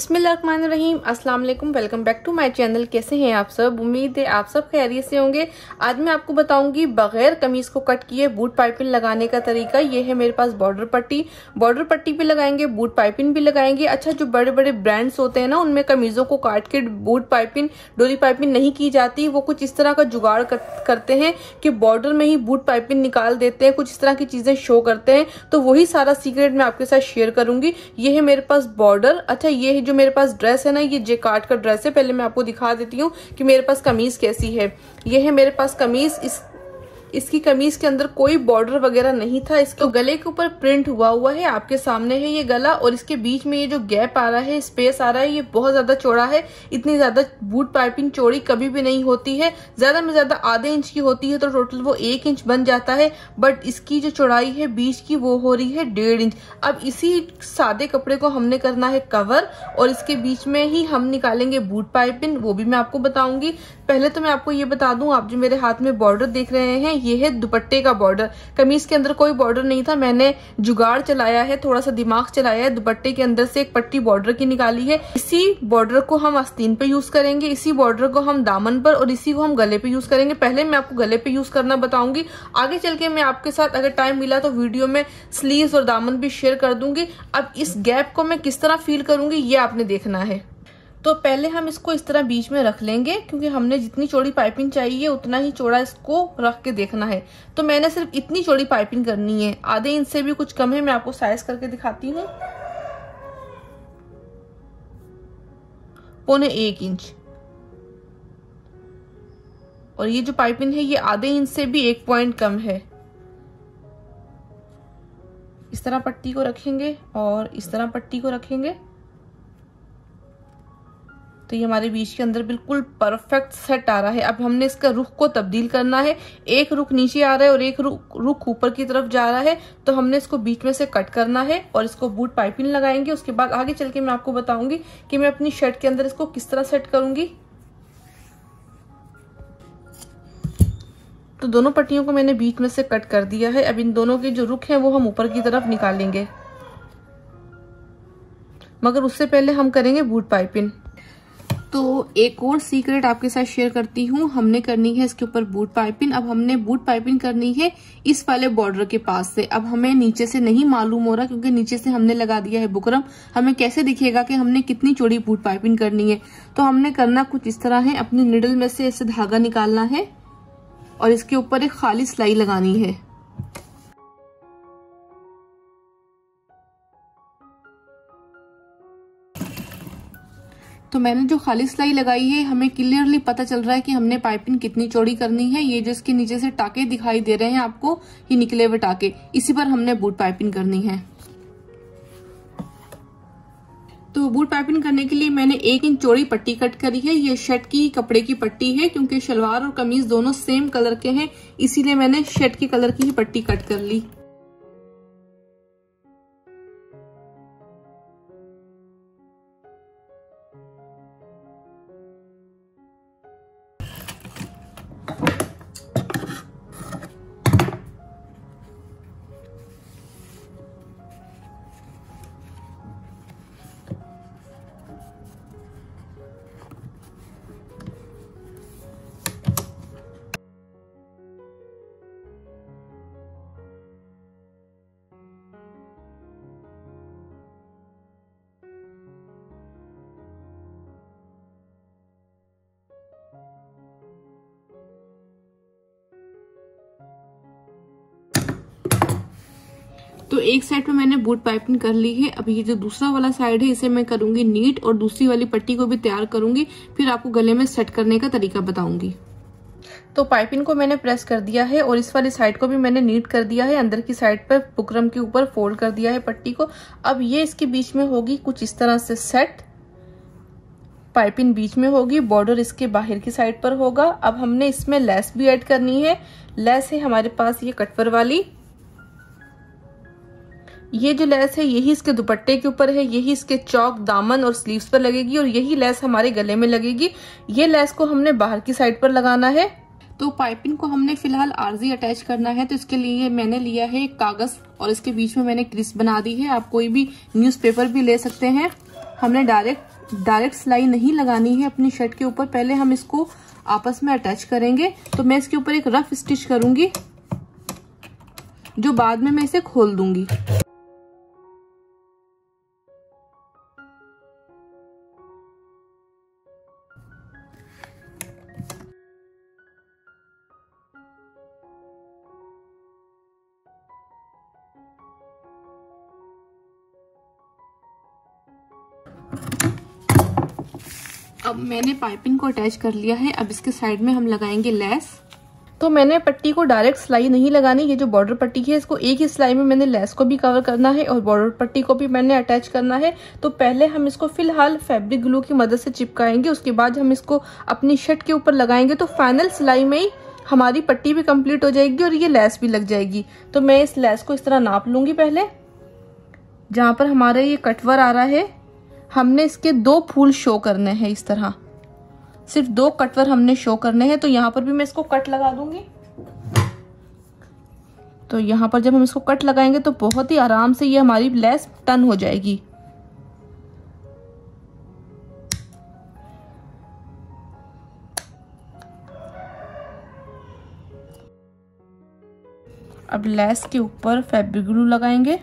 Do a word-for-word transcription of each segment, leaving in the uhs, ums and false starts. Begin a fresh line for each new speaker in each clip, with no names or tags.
बिस्मिल्लाहिर्रहमानिर्रहीम, अस्सलाम वालेकुम। Welcome back to my channel. कैसे हैं आप सब? उम्मीद है आप सब खैरियत से होंगे। आज मैं आपको बताऊंगी बगैर कमीज को कट किए बूट पाइपिंग लगाने का तरीका। ये है मेरे पास बॉर्डर पट्टी। बॉर्डर पट्टी भी लगाएंगे, बूट पाइपिंग भी लगाएंगे। अच्छा, जो बड़े बड़े ब्रांड्स होते हैं ना, उनमें कमीजों को काट के बूट पाइपिंग, डोरी पाइपिंग नहीं की जाती। वो कुछ इस तरह का जुगाड़ कर, करते हैं कि बॉर्डर में ही बूट पाइपिंग निकाल देते हैं, कुछ इस तरह की चीजें शो करते हैं। तो वही सारा सीक्रेट मैं आपके साथ शेयर करूंगी। ये है मेरे पास बॉर्डर। अच्छा, ये जो मेरे पास ड्रेस है ना, ये जेकार्ड का ड्रेस है। पहले मैं आपको दिखा देती हूँ कि मेरे पास कमीज कैसी है। ये है मेरे पास कमीज। इस इसकी कमीज के अंदर कोई बॉर्डर वगैरह नहीं था। इसके गले के ऊपर प्रिंट हुआ हुआ है, आपके सामने है ये गला। और इसके बीच में ये जो गैप आ रहा है, स्पेस आ रहा है, ये बहुत ज्यादा चौड़ा है। इतनी ज्यादा बूट पाइपिंग चौड़ी कभी भी नहीं होती है। ज्यादा में ज्यादा आधे इंच की होती है, तो टोटल वो एक इंच बन जाता है। बट इसकी जो चौड़ाई है बीच की, वो हो रही है डेढ़ इंच। अब इसी सादे कपड़े को हमने करना है कवर, और इसके बीच में ही हम निकालेंगे बूट पाइपिंग। वो भी मैं आपको बताऊंगी। पहले तो मैं आपको ये बता दूं, आप जो मेरे हाथ में बॉर्डर देख रहे हैं, ये है दुपट्टे का बॉर्डर। कमीज के अंदर कोई बॉर्डर नहीं था। मैंने जुगाड़ चलाया है, थोड़ा सा दिमाग चलाया है। दुपट्टे के अंदर से एक पट्टी बॉर्डर की निकाली है। इसी बॉर्डर को हम आस्तीन पे यूज करेंगे, इसी बॉर्डर को हम दामन पर, और इसी को हम गले पे यूज करेंगे। पहले मैं आपको गले पे यूज करना बताऊंगी। आगे चल के मैं आपके साथ अगर टाइम मिला तो वीडियो में स्लीव्स और दामन भी शेयर कर दूंगी। अब इस गैप को मैं किस तरह फील करूंगी, ये आपने देखना है। तो पहले हम इसको इस तरह बीच में रख लेंगे, क्योंकि हमने जितनी चौड़ी पाइपिंग चाहिए उतना ही चौड़ा इसको रख के देखना है। तो मैंने सिर्फ इतनी चौड़ी पाइपिंग करनी है, आधे इंच से भी कुछ कम है। मैं आपको साइज करके दिखाती हूँ। पौने एक इंच। और ये जो पाइपिंग है, ये आधे इंच से भी एक पॉइंट कम है। इस तरह पट्टी को रखेंगे और इस तरह पट्टी को रखेंगे, तो ये हमारे बीच के अंदर बिल्कुल परफेक्ट सेट आ रहा है। अब हमने इसका रुख को तब्दील करना है। एक रुख नीचे आ रहा है और एक रुख ऊपर की तरफ जा रहा है, तो हमने इसको बीच में से कट करना है और इसको बूट पाइपिंग लगाएंगे। उसके बाद आगे चल के मैं आपको बताऊंगी कि मैं अपनी शर्ट के अंदर इसको किस तरह सेट करूंगी। तो दोनों पट्टियों को मैंने बीच में से कट कर दिया है। अब इन दोनों के जो रुख हैं वो हम ऊपर की तरफ निकालेंगे, मगर उससे पहले हम करेंगे बूट पाइपिंग। तो एक और सीक्रेट आपके साथ शेयर करती हूँ। हमने करनी है इसके ऊपर बूट पाइपिंग। अब हमने बूट पाइपिंग करनी है इस वाले बॉर्डर के पास से। अब हमें नीचे से नहीं मालूम हो रहा, क्योंकि नीचे से हमने लगा दिया है बुकरम। हमें कैसे दिखेगा कि हमने कितनी चौड़ी बूट पाइपिंग करनी है? तो हमने करना कुछ इस तरह है। अपनी निडल में से ऐसे धागा निकालना है और इसके ऊपर एक खाली सिलाई लगानी है। तो मैंने जो खाली सिलाई लगाई है, हमें क्लियरली पता चल रहा है कि हमने पाइपिंग कितनी चौड़ी करनी है। ये जो इसके नीचे से टाके दिखाई दे रहे हैं आपको, ये निकले हुए टाके, इसी पर हमने बूट पाइपिंग करनी है। तो बूट पाइपिंग करने के लिए मैंने एक इंच चौड़ी पट्टी कट करी है। ये शर्ट की कपड़े की पट्टी है, क्योंकि शलवार और कमीज दोनों सेम कलर के हैं, इसीलिए मैंने शर्ट के कलर की ही पट्टी कट कर ली। तो एक साइड पे मैंने बूट पाइपिंग कर ली है। अब ये जो दूसरा वाला साइड है, इसे मैं करूंगी नीट, और दूसरी वाली पट्टी को भी तैयार करूंगी। फिर आपको गले में सेट करने का तरीका बताऊंगी। तो पाइपिंग को मैंने प्रेस कर दिया है और इस वाली साइड को भी मैंने नीट कर दिया है। अंदर की साइड पर बुकरम के ऊपर फोल्ड कर दिया है पट्टी को। अब ये इसके बीच में होगी कुछ इस तरह से सेट। पाइपिंग बीच में होगी, बॉर्डर इसके बाहर की साइड पर होगा। अब हमने इसमें लेस भी ऐड करनी है। लेस है हमारे पास ये कटवर वाली। ये जो लेस है, यही इसके दुपट्टे के ऊपर है, यही इसके चौक, दामन और स्लीव्स पर लगेगी, और यही लेस हमारे गले में लगेगी। ये लेस को हमने बाहर की साइड पर लगाना है। तो पाइपिंग को हमने फिलहाल आरजी अटैच करना है, तो इसके लिए मैंने लिया है एक कागज और इसके बीच में मैंने क्रीज बना दी है। आप कोई भी न्यूज़पेपर भी ले सकते हैं। हमने डायरेक्ट डायरेक्ट सिलाई नहीं लगानी है अपनी शर्ट के ऊपर, पहले हम इसको आपस में अटैच करेंगे। तो मैं इसके ऊपर एक रफ स्टिच करूंगी जो बाद में मैं इसे खोल दूंगी। अब मैंने पाइपिंग को अटैच कर लिया है। अब इसके साइड में हम लगाएंगे लेस। तो मैंने पट्टी को डायरेक्ट सिलाई नहीं लगानी, ये जो बॉर्डर पट्टी है इसको एक ही सिलाई में मैंने लेस को भी कवर करना है और बॉर्डर पट्टी को भी मैंने अटैच करना है। तो पहले हम इसको फिलहाल फैब्रिक ग्लू की मदद से चिपकाएंगे, उसके बाद हम इसको अपनी शर्ट के ऊपर लगाएंगे। तो फाइनल सिलाई में ही हमारी पट्टी भी कंप्लीट हो जाएगी और ये लेस भी लग जाएगी। तो मैं इस लेस को इस तरह नाप लूंगी। पहले जहां पर हमारा ये कटवर आ रहा है हमने इसके दो फूल शो करने हैं, इस तरह सिर्फ दो कटवर हमने शो करने हैं। तो यहाँ पर भी मैं इसको कट लगा दूंगी। तो यहाँ पर जब हम इसको कट लगाएंगे तो बहुत ही आराम से ये हमारी लेस टर्न हो जाएगी। अब लेस के ऊपर फैब्रिक ग्लू लगाएंगे।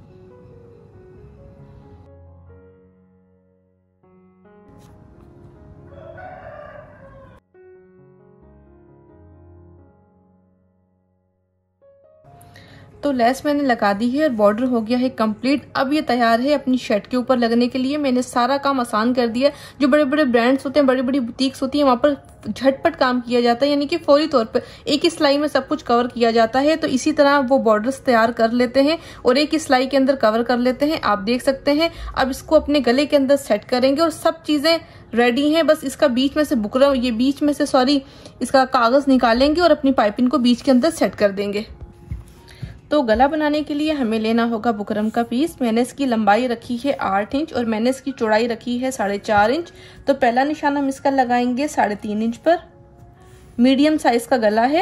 तो लेस मैंने लगा दी है और बॉर्डर हो गया है कंप्लीट। अब ये तैयार है अपनी शर्ट के ऊपर लगने के लिए। मैंने सारा काम आसान कर दिया। जो बड़े बड़े ब्रांड्स होते हैं, बड़ी बड़ी बुटीक्स होती हैं, वहां पर झटपट काम किया जाता है, यानी कि फौरी तौर पर एक ही सिलाई में सब कुछ कवर किया जाता है। तो इसी तरह वो बॉर्डर्स तैयार कर लेते हैं और एक ही सिलाई के अंदर कवर कर लेते हैं। आप देख सकते हैं। अब इसको अपने गले के अंदर सेट करेंगे और सब चीजें रेडी हैं। बस इसका बीच में से बुकरम ये बीच में से सॉरी इसका कागज निकालेंगे और अपनी पाइपिंग को बीच के अंदर सेट कर देंगे। तो गला बनाने के लिए हमें लेना होगा बुकरम का पीस। मैंने इसकी लंबाई रखी है आठ इंच और मैंने इसकी चौड़ाई रखी है साढ़े चार इंच। तो पहला निशान हम इसका लगाएंगे साढ़े तीन इंच पर। मीडियम साइज का गला है।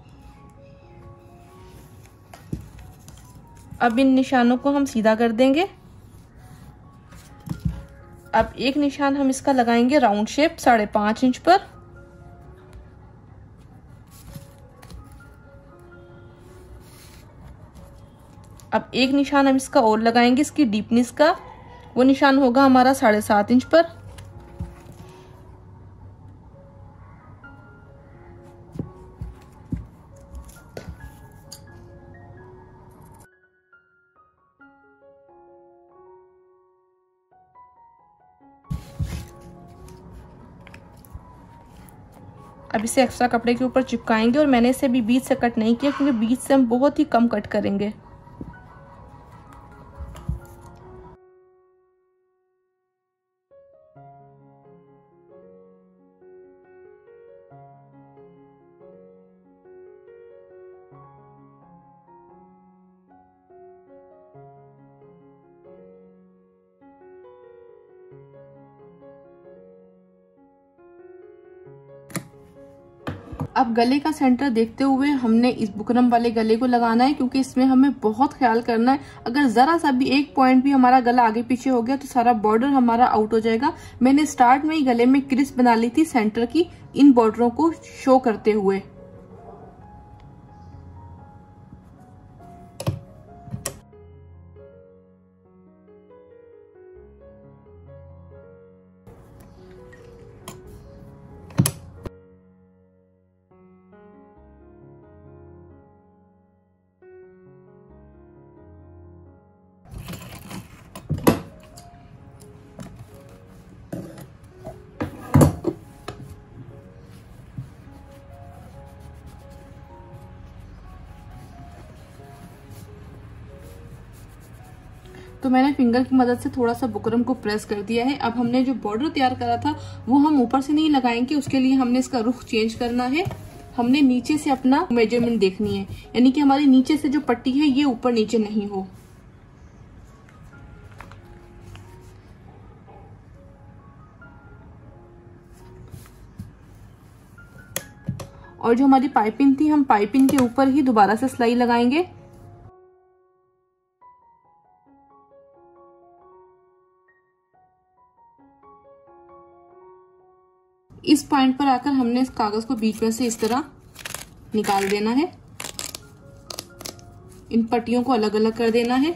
अब इन निशानों को हम सीधा कर देंगे। अब एक निशान हम इसका लगाएंगे राउंड शेप साढ़े पांच इंच पर। अब एक निशान हम इसका और लगाएंगे इसकी डीपनेस का, वो निशान होगा हमारा साढ़े सात इंच पर। अब इसे एक्स्ट्रा कपड़े के ऊपर चिपकाएंगे और मैंने इसे भी बीच से कट नहीं किया क्योंकि बीच से हम बहुत ही कम कट करेंगे। अब गले का सेंटर देखते हुए हमने इस बुकरम वाले गले को लगाना है क्योंकि इसमें हमें बहुत ख्याल करना है। अगर जरा सा भी एक पॉइंट भी हमारा गला आगे पीछे हो गया तो सारा बॉर्डर हमारा आउट हो जाएगा। मैंने स्टार्ट में ही गले में क्रिस बना ली थी सेंटर की, इन बॉर्डरों को शो करते हुए। तो मैंने फिंगर की मदद से थोड़ा सा बुकरम को प्रेस कर दिया है। अब हमने जो बॉर्डर तैयार करा था वो हम ऊपर से नहीं लगाएंगे, उसके लिए हमने इसका रुख चेंज करना है। हमने नीचे से अपना मेजरमेंट देखनी है, यानी कि हमारी नीचे से जो पट्टी है ये ऊपर नीचे नहीं हो। और जो हमारी पाइपिंग थी, हम पाइपिंग के ऊपर ही दोबारा से सिलाई लगाएंगे। इस पॉइंट पर आकर हमने इस कागज को बीच में से इस तरह निकाल देना है। इन पट्टियों को अलग अलग कर देना है।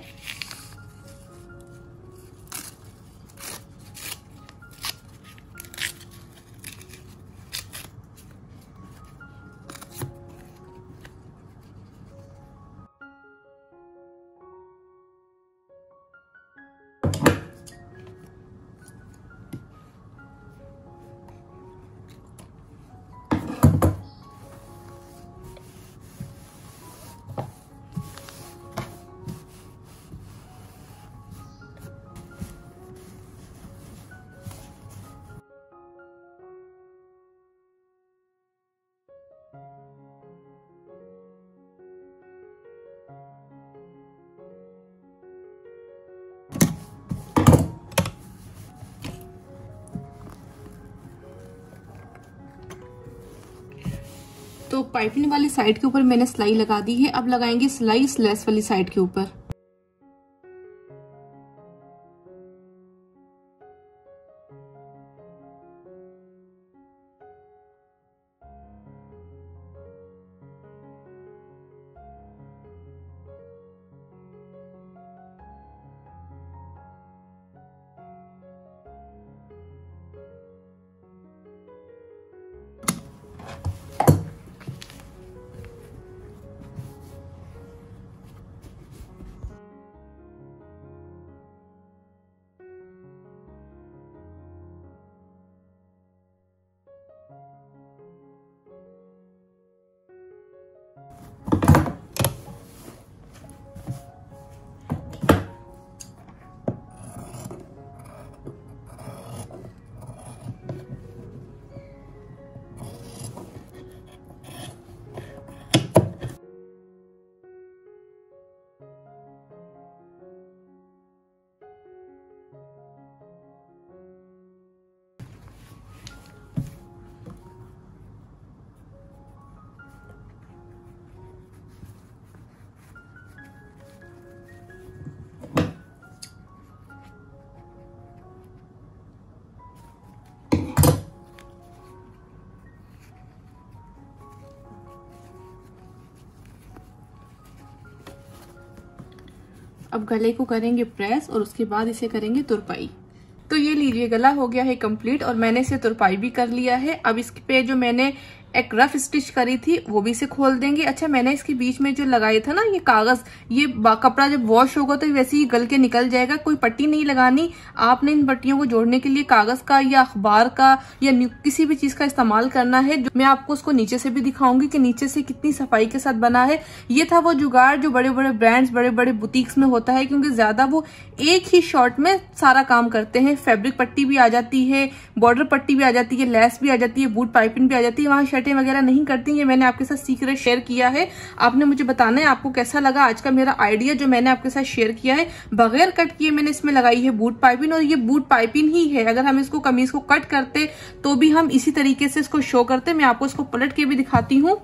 तो पाइपिंग वाली साइड के ऊपर मैंने सिलाई लगा दी है। अब लगाएंगे सिलाई इस लेस वाली साइड के ऊपर। अब गले को करेंगे प्रेस और उसके बाद इसे करेंगे तुरपाई। तो ये लीजिए गला हो गया है कंप्लीट और मैंने इसे तुरपाई भी कर लिया है। अब इस पे जो मैंने एक रफ स्टिच करी थी वो भी इसे खोल देंगे। अच्छा, मैंने इसके बीच में जो लगाया था ना ये कागज, ये कपड़ा जब वॉश होगा तो वैसे ही गल के निकल जाएगा। कोई पट्टी नहीं लगानी। आपने इन पट्टियों को जोड़ने के लिए कागज का या अखबार का या किसी भी चीज का इस्तेमाल करना है। जो मैं आपको उसको नीचे से भी दिखाऊंगी कि नीचे से कितनी सफाई के साथ बना है। ये था वो जुगाड़ जो बड़े बड़े ब्रांड्स, बड़े बड़े बुटीक्स में होता है, क्योंकि ज्यादा वो एक ही शॉट में सारा काम करते हैं। फैब्रिक पट्टी भी आ जाती है, बॉर्डर पट्टी भी आ जाती है, लेस भी आ जाती है, बूट पाइपिंग भी आ जाती है। वहां शर्टें वगैरह नहीं करती। ये मैंने आपके साथ सीक्रेट शेयर किया है। आपने मुझे बताना है आपको कैसा लगा आज का मेरा आइडिया जो मैंने आपके साथ शेयर किया है। बगैर कट किए मैंने इसमें लगाई है बूट पाइपिंग, और ये बूट पाइपिंग ही है। अगर हम इसको कमीज को कट करते तो भी हम इसी तरीके से इसको शो करते। मैं आपको इसको पलट के भी दिखाती हूँ।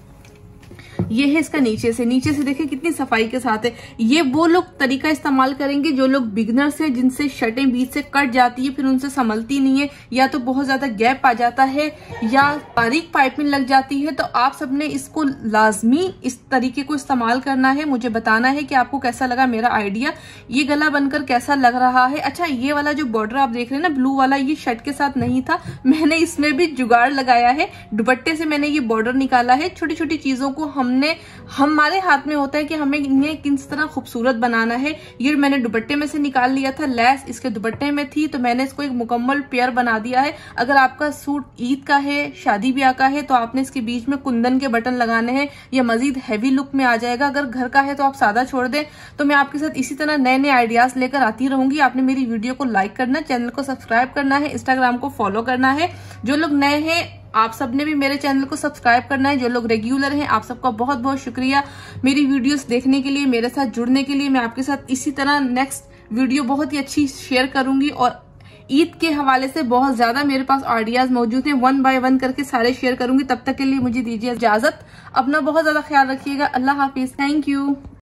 ये है इसका नीचे से, नीचे से देखिए कितनी सफाई के साथ है। ये वो लोग तरीका इस्तेमाल करेंगे जो लोग बिगनर्स हैं, जिनसे शर्टें बीच से कट जाती है, फिर उनसे संभलती नहीं है, या तो बहुत ज्यादा गैप आ जाता है या बारीक पाइपिंग लग जाती है। तो आप सबने इसको लाजमी इस तरीके को इस्तेमाल करना है। मुझे बताना है कि आपको कैसा लगा मेरा आइडिया, ये गला बनकर कैसा लग रहा है। अच्छा, ये वाला जो बॉर्डर आप देख रहे हैं ना ब्लू वाला, ये शर्ट के साथ नहीं था, मैंने इसमें भी जुगाड़ लगाया है। दुपट्टे से मैंने ये बॉर्डर निकाला है। छोटी छोटी चीजों को हमने हमारे हाथ में होता है कि हमें इन्हें किस तरह खूबसूरत बनाना है। ये मैंने दुपट्टे में से निकाल लिया था, लेस इसके दुपट्टे में थी, तो मैंने इसको एक मुकम्मल पेयर बना दिया है। अगर आपका सूट ईद का है, शादी ब्याह का है, तो आपने इसके बीच में कुंदन के बटन लगाने हैं, या मजीद हैवी लुक में आ जाएगा। अगर घर का है तो आप सादा छोड़ दें। तो मैं आपके साथ इसी तरह नए नए आइडियाज लेकर आती रहूंगी। आपने मेरी वीडियो को लाइक करना, चैनल को सब्सक्राइब करना है, इंस्टाग्राम को फॉलो करना है। जो लोग नए हैं आप सबने भी मेरे चैनल को सब्सक्राइब करना है। जो लोग रेगुलर हैं आप सबका बहुत बहुत शुक्रिया मेरी वीडियोस देखने के लिए, मेरे साथ जुड़ने के लिए। मैं आपके साथ इसी तरह नेक्स्ट वीडियो बहुत ही अच्छी शेयर करूंगी, और ईद के हवाले से बहुत ज्यादा मेरे पास आइडियाज मौजूद हैं, वन बाय वन करके सारे शेयर करूंगी। तब तक के लिए मुझे दीजिए इजाजत। अपना बहुत ज्यादा ख्याल रखिएगा। अल्लाह हाफिज। Thank you.